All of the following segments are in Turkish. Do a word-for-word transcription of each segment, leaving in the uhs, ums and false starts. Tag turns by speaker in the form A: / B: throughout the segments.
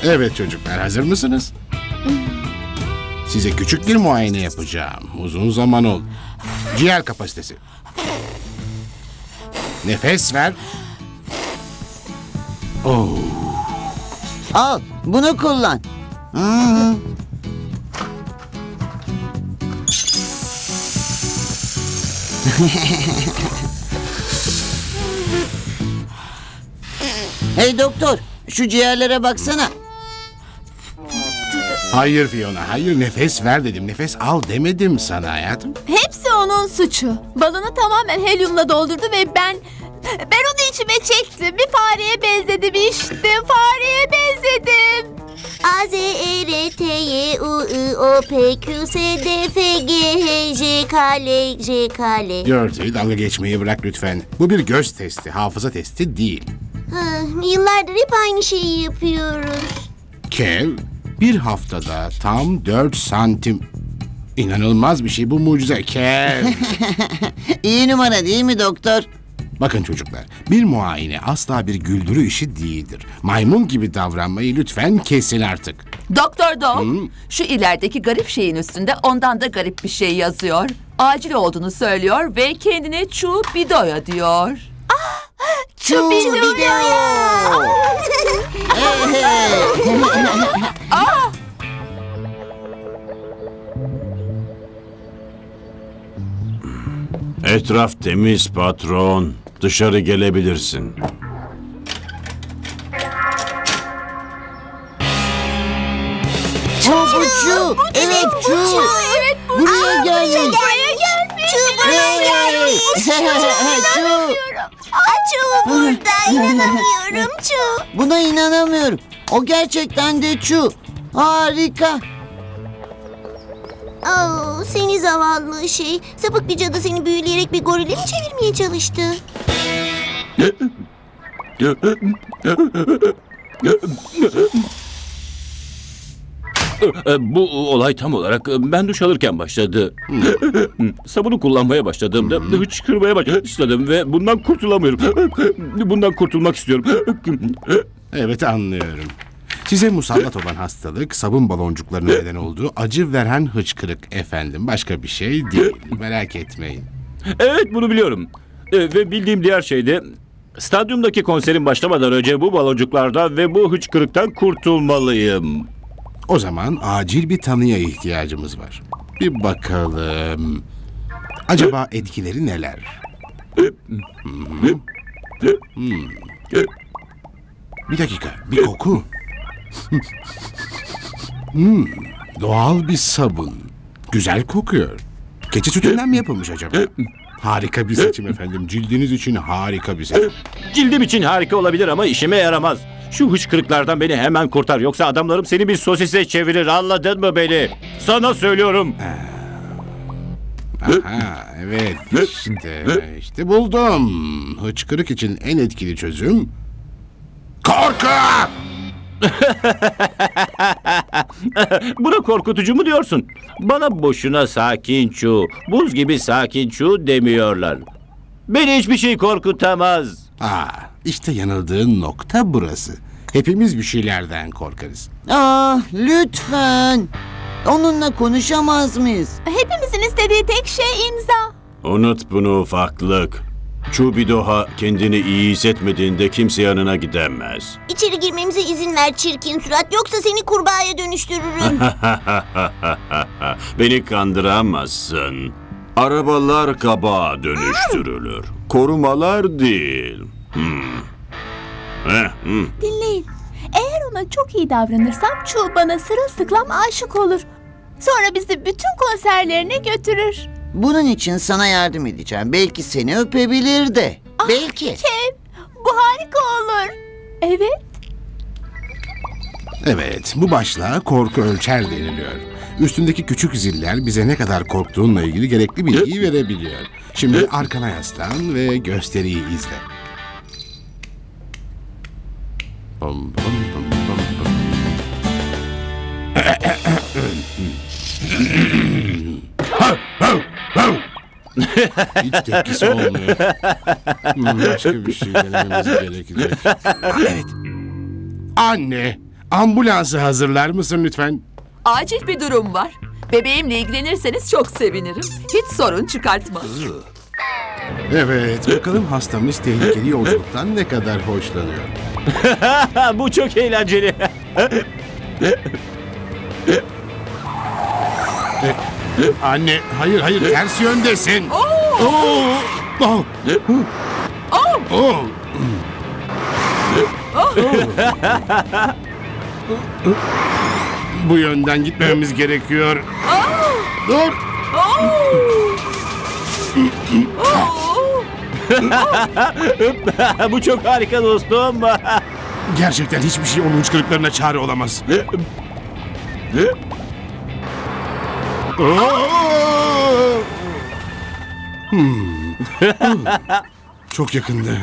A: Evet çocuklar, hazır mısınız? Size küçük bir muayene yapacağım. Uzun zaman oldu. Ciğer kapasitesi. Nefes ver. Oh.
B: Al, bunu kullan. Hı-hı. Hey doktor, şu ciğerlere baksana.
A: Hayır Fiona, hayır, nefes ver dedim. Nefes al demedim sana hayatım.
C: Hepsi onun suçu. Balonu tamamen helyumla doldurdu ve ben... Ben onu içime çektim. Bir fareye benzedim işte. Fareye benzedim.
D: A, Z, E, R, T, Y, U, I, O, P, Q, S, D, F, G, H, J, K, L, J, K, L.
A: Gertie, dalga geçmeyi bırak lütfen. Bu bir göz testi, hafıza testi değil.
D: Ha, yıllardır hep aynı şeyi yapıyoruz.
A: Kev, bir haftada tam dört santim. İnanılmaz bir şey bu, mucize Kev.
B: İyi numara değil mi doktor?
A: Bakın çocuklar, bir muayene asla bir güldürü işi değildir. Maymun gibi davranmayı lütfen kesin artık.
E: Doktor Dog, şu ilerideki garip şeyin üstünde ondan da garip bir şey yazıyor. Acil olduğunu söylüyor ve kendine Çubidoya diyor.
B: Çubidoya.
F: Etraf temiz patron. Dışarı gelebilirsin.
B: Çu bu çu. Evet çu.
C: Evet bu.
B: Buraya gelmiş.
C: Buraya gelmiş.
B: Hey. Çu.
D: Çu burada, inanamıyorum Çu.
B: Buna inanamıyorum. O gerçekten de çu. Harika.
D: Oh, seni zavallı şey. Sapık bir cadı seni büyüleyerek bir gorile mi çevirmeye çalıştı?
G: Bu olay tam olarak ben duş alırken başladı. Sabunu kullanmaya başladığımda hıçkırmaya başladım ve bundan kurtulamıyorum. Bundan kurtulmak istiyorum.
A: Evet, anlıyorum. Size musallat olan hastalık sabun baloncuklarının neden olduğu acı veren hıçkırık efendim. Başka bir şey değil. Merak etmeyin.
G: Evet, bunu biliyorum. Ve bildiğim diğer şey de stadyumdaki konserin başlamadan önce bu baloncuklardan ve bu hıçkırıktan kurtulmalıyım.
A: O zaman acil bir tanıya ihtiyacımız var. Bir bakalım. Acaba etkileri neler? Hmm. Hmm. Bir dakika, bir koku. Hmm, doğal bir sabun. Güzel kokuyor. Keçi sütünden mi yapılmış acaba? Harika bir seçim efendim. Cildiniz için harika bir seçim.
G: Cildim için harika olabilir ama işime yaramaz. Şu hıçkırıklardan beni hemen kurtar. Yoksa adamlarım seni bir sosise çevirir. Anladın mı beni? Sana söylüyorum.
A: Aha, evet işte, işte buldum. Hıçkırık için en etkili çözüm... Korku!
G: Buna korkutucu mu diyorsun? Bana boşuna sakin Çu, buz gibi sakin Çu demiyorlar. Beni hiçbir şey korkutamaz.
A: Aa, işte yanıldığın nokta burası. Hepimiz bir şeylerden korkarız.
B: Ah lütfen. Onunla konuşamaz mıyız?
C: Hepimizin istediği tek şey imza.
F: Unut bunu ufaklık. Çubidoha kendini iyi hissetmediğinde kimse yanına gidemez.
D: İçeri girmemize izin ver çirkin surat, yoksa seni kurbağaya dönüştürürüm.
F: Beni kandıramazsın. Arabalar kabağa dönüştürülür. Korumalar değil. Hmm. Eh, hmm.
C: Dinleyin. Eğer ona çok iyi davranırsam Çu bana sırılsıklam aşık olur. Sonra bizi bütün konserlerine götürür.
B: Bunun için sana yardım edeceğim. Belki seni öpebilir de.
C: Ah,
B: Belki.
C: Kev, bu harika olur. Evet.
A: Evet, bu başlığa korku ölçer deniliyor. Üstündeki küçük ziller bize ne kadar korktuğunla ilgili gerekli bilgiyi verebiliyor. Şimdi arkana yaslan ve gösteriyi izle. Bum, bum, bum, bum, bum. Hiç tepkisi olmuyor. Hmm, Başka bir şey denememiz gerekecek. Aa, evet. Anne, Ambulansı hazırlar mısın lütfen?
E: Acil bir durum var. Bebeğimle ilgilenirseniz çok sevinirim. Hiç sorun çıkartmaz.
A: Evet, bakalım hastamız tehlikeli yolculuktan ne kadar hoşlanıyor.
G: Bu çok eğlenceli.
A: Anne, hayır hayır, ters yöndesin. Oo! Oh! Oh! Bu yönden gitmemiz gerekiyor. Dur.
G: Bu çok harika dostum.
A: Gerçekten hiçbir şey onun hıçkırıklarına çare olamaz. Hmm. Çok yakındı.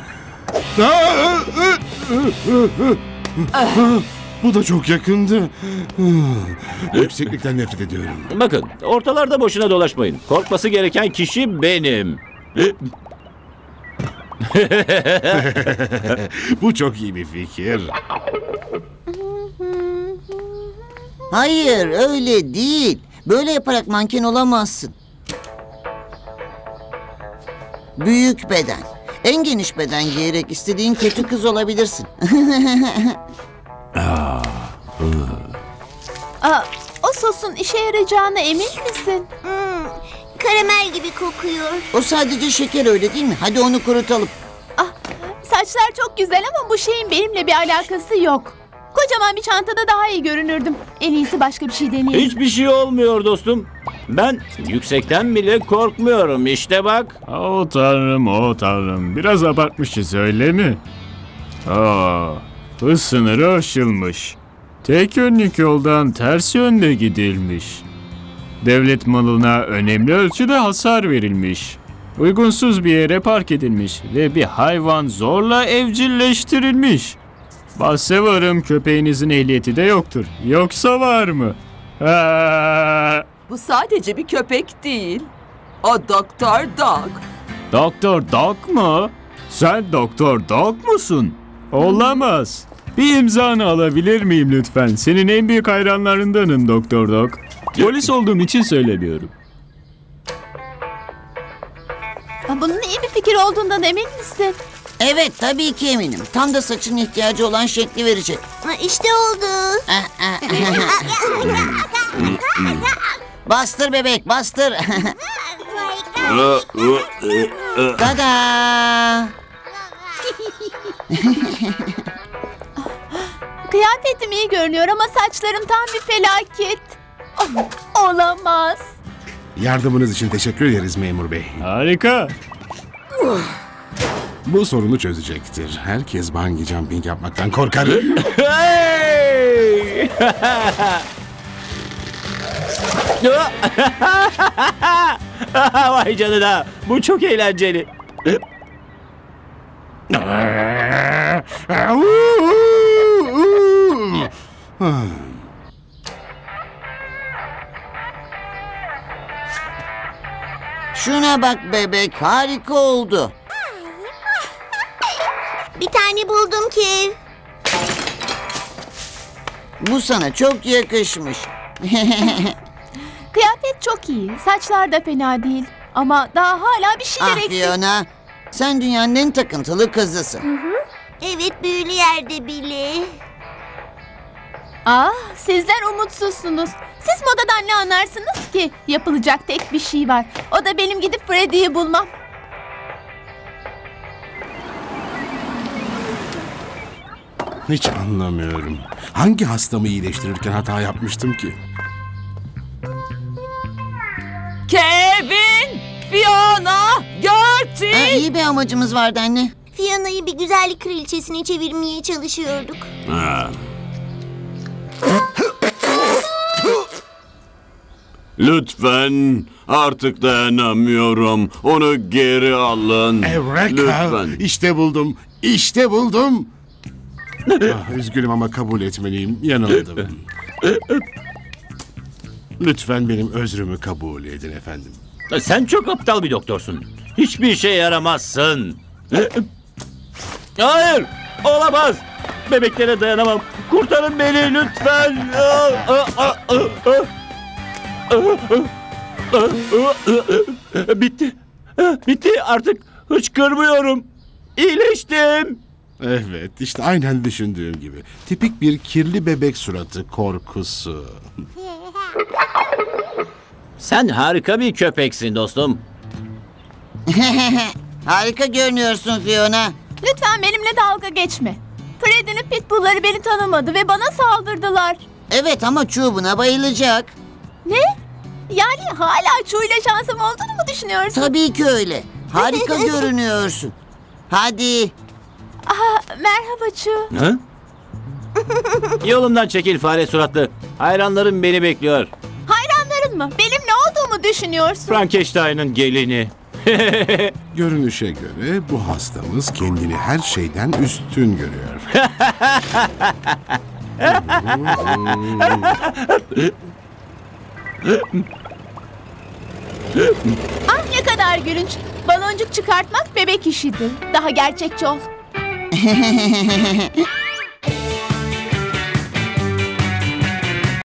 A: Bu da çok yakındı. Yükseklikten nefret ediyorum.
G: Bakın, ortalarda boşuna dolaşmayın. Korkması gereken kişi benim.
A: Bu çok iyi bir fikir.
B: Hayır öyle değil. Böyle yaparak manken olamazsın. Büyük beden. En geniş beden giyerek istediğin kötü kız olabilirsin.
C: Aa, o sosun işe yarayacağına emin misin?
D: Hmm, karamel gibi kokuyor.
B: O sadece şeker öyle değil mi? Hadi onu kurutalım.
C: Ah, saçlar çok güzel ama bu şeyin benimle bir alakası yok. Kocaman bir çantada daha iyi görünürdüm. En iyisi başka bir şey deneyelim.
G: Hiçbir şey olmuyor dostum. Ben yüksekten bile korkmuyorum. İşte bak.
H: O tanrım, o tanrım. Biraz abartmışız öyle mi? Aa, hız sınırı aşılmış. Tek yönlük yoldan ters yönde gidilmiş. Devlet malına önemli ölçüde hasar verilmiş. Uygunsuz bir yere park edilmiş ve bir hayvan zorla evcilleştirilmiş. Bahse varım köpeğinizin ehliyeti de yoktur. Yoksa var mı? Ha.
E: Bu sadece bir köpek değil. O Doktor Dog.
H: Doktor Dog mu? Sen Doktor Dog musun? Olamaz. Bir imzanı alabilir miyim lütfen? Senin en büyük hayranlarındanım Doktor Dog. Polis olduğum için söylemiyorum.
C: Aa, bunun iyi bir fikir olduğundan emin misin?
B: Evet tabii ki eminim. Tam da saçın ihtiyacı olan şekli verecek.
D: Ha, İşte oldu.
B: Bastır bebek bastır. Tada!
C: Kıyafetim iyi görünüyor ama saçlarım tam bir felaket. Oh, olamaz.
A: Yardımınız için teşekkür ederiz memur bey.
H: Harika.
A: Bu sorunu çözecektir. Herkes bungee jumping yapmaktan korkar.
G: Hey! Vay canına. Bu çok eğlenceli.
B: Şuna bak bebek harika oldu.
D: Bir tane buldum ki.
B: Bu sana çok yakışmış.
C: Kıyafet çok iyi. Saçlar da fena değil. Ama daha hala bir şeyler
B: Ah
C: eksik.
B: Fiona, sen dünyanın en takıntılı kızısın.
D: Evet büyülü yerde bile.
C: Ah, sizler umutsuzsunuz. Siz modadan ne anlarsınız ki? Yapılacak tek bir şey var. O da benim gidip Freddy'yi bulmam.
A: Hiç anlamıyorum. Hangi hastamı iyileştirirken hata yapmıştım ki?
E: Kevin! Fiona! Gertie!
B: Ha, iyi bir amacımız vardı anne.
D: Fiona'yı bir güzellik kraliçesine çevirmeye çalışıyorduk.
F: Ha. Lütfen, artık dayanamıyorum. Onu geri alın.
A: Eureka!
F: Lütfen.
A: İşte buldum. İşte buldum. Ah, üzgünüm ama kabul etmeliyim. Yanıldım. Lütfen benim özrümü kabul edin efendim.
G: Sen çok aptal bir doktorsun. Hiçbir işe yaramazsın. Hayır, olamaz. Bebeklere dayanamam. Kurtarın beni lütfen. Bitti. Bitti artık hıçkırmıyorum. İyileştim.
A: Evet, işte aynen düşündüğüm gibi. Tipik bir kirli bebek suratı korkusu.
I: Sen harika bir köpeksin dostum.
B: Harika görünüyorsun Fiona.
C: Lütfen benimle dalga geçme. Freddy'nin pitbullları beni tanımadı ve bana saldırdılar.
B: Evet ama çubuğuna bayılacak.
C: Ne? Yani hala Çu'yla şansım olduğunu mu düşünüyorsun?
B: Tabii ki öyle. Harika görünüyorsun. Hadi.
C: Aha, merhaba Çu.
I: Ha? Yolumdan çekil fare suratlı. Hayranlarım beni bekliyor.
C: Hayranların mı? Benim ne olduğumu düşünüyorsun?
I: Frankenstein'ın gelini.
A: Görünüşe göre bu hastamız kendini her şeyden üstün görüyor.
C: Ah ne kadar gülünç. Baloncuk çıkartmak bebek işidir. Daha gerçekçi ol.